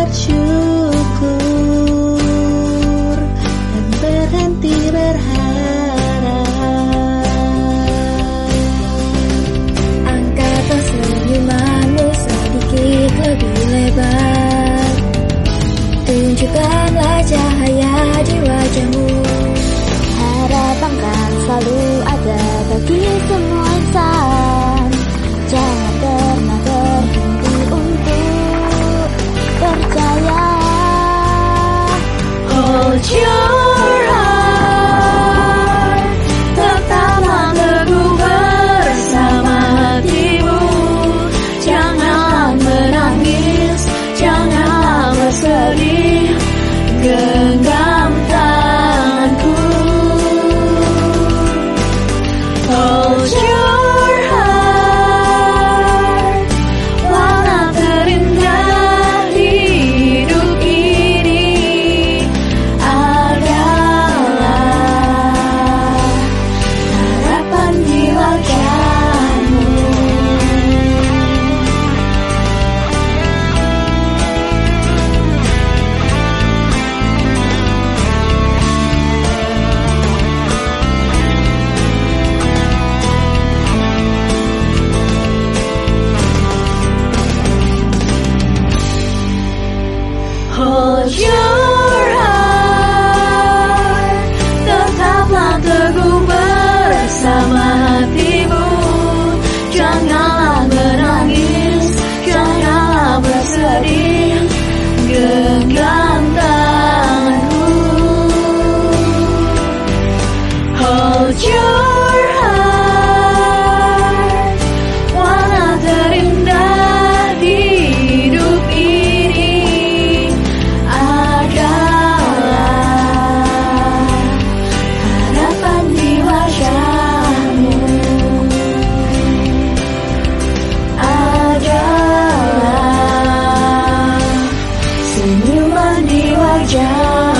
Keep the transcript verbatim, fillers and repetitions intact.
bersyukur dan berhenti berharap. Angkatlah senyumanmu sedikit lebih lebar, tunjukkanlah cahaya di wajahmu. Harapan kan selalu ada bagi semua insan. Jangan pernah berhenti untuk percaya. Hold your heart, tetaplah teguh bersama hatimu. Jangan menangis, jangan bersedih, genggam tanganku. Hold your heart, warna terindah hidup ini adalah harapan di wajahmu. Hold your heart, tetaplah teguh bersama hatimu. Janganlah menangis, janganlah bersedih, genggam tanganku. Hold your heart, warna terindah di hidup ini adalah harapan di wajahmu, adalah senyuman di wajahmu.